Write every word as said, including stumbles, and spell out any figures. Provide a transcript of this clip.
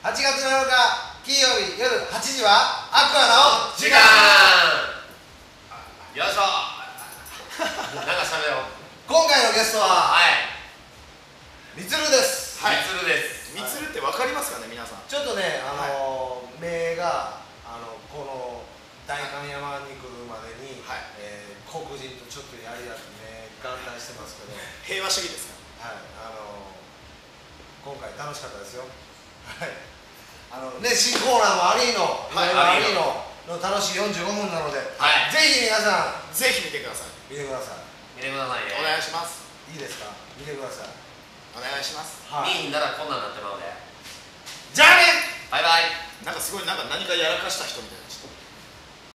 はちがつなのか金曜日夜はちじはアクアの時間。よいしょ。なんかしゃべよう。 今回のゲストははいみつるです。 みつるです。 みつるってわかりますかね、皆さん。 ちょっとね、あのー、目があのこの代官山に来るまでに、はい、えー、黒人とちょっとやり合ってね、眼帯してますけど、 平和主義ですか。 はい、あのー、今回楽しかったですよ。はい、あのね、新コーナーもありの、はい、ありのの楽しいよんじゅうごふんなので、はい、ぜひ皆さんぜひ見てください。 見てください。 見てくださいね。 お願いします。 いいですか、見てください。 お願いします。 はい、見んならこんなんなってまうで。 じゃあね、 バイバイ。 なんかすごい、なんか何かやらかした人みたいな。